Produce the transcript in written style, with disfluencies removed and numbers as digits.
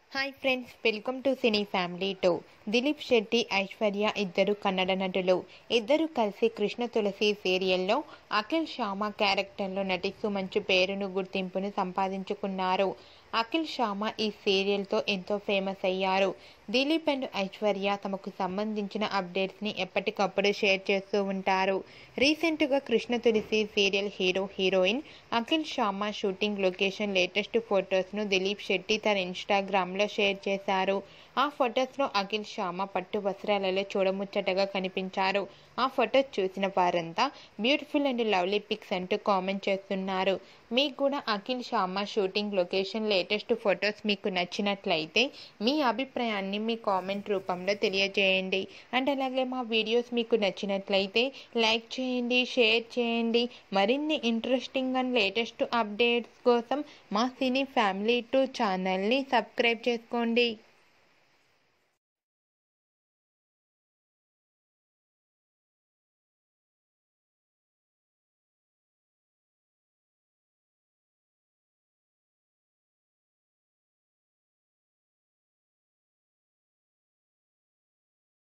Hi friends, welcome to cine family 2. Dileep Shetty, Aishwarya ఇద్దరు కన్నడ నటులు. ఇద్దరు కలిసి కృష్ణ తులసి సీరియల్లో అఖిల్ శర్మ క్యారెక్టర్లో నటిస్తూ మంచి పేరును గుర్తింపును సంపాదించుకున్నారు. అఖిల్ శర్మ ఈ సీరియల్తో ఎంతో ఫేమస్ అయ్యారు. దిలీప్ అండ్ ఐశ్వర్య తమకు సంబంధించిన అప్డేట్స్ని ఎప్పటికప్పుడు షేర్ చేస్తూ ఉంటారు. రీసెంట్గా Krishna Tulasi serial hero heroine Akhil Sharma shooting location latest ఫొటోస్ను దిలీప్ శెట్టి తన ఇన్స్టాగ్రామ్లో షేర్ చేశారు. ఆ ఫొటోస్లో అఖిల్ శర్మ పట్టు వస్త్రాలలో చూడముచ్చటగా కనిపించారు. ఆ ఫొటోస్ చూసిన వారంతా బ్యూటిఫుల్ అండ్ లవ్లీ పిక్స్ అంటూ కామెంట్ చేస్తున్నారు. మీకు కూడా Akhil Sharma shooting location latest photos మీకు నచ్చినట్లయితే మీ అభిప్రాయాన్ని మీ కామెంట్ రూపంలో తెలియజేయండి. అండ్ అలాగే మా వీడియోస్ మీకు నచ్చినట్లయితే లైక్ చేయండి, షేర్ చేయండి. మరిన్ని ఇంట్రెస్టింగ్ అండ్ లేటెస్ట్ అప్డేట్స్ కోసం మా సినీ ఫ్యామిలీ 2 ఛానల్ని సబ్స్క్రైబ్ చేసుకోండి.